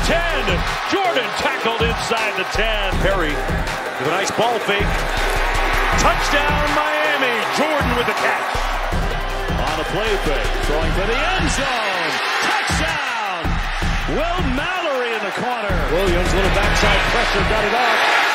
10. Jordan tackled inside the 10. Perry with a nice ball fake. Touchdown, Miami. Jordan with the catch. On a play fake, throwing for the end zone. Touchdown! Will Mallory in the corner. Williams, little backside pressure, got it off.